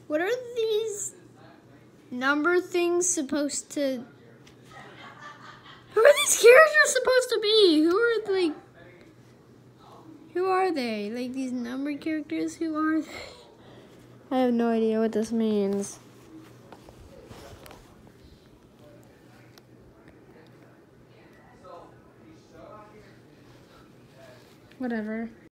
What are these number things supposed to... Who are these characters supposed to be? Who are they? Like these number characters, who are they? I have no idea what this means. Whatever.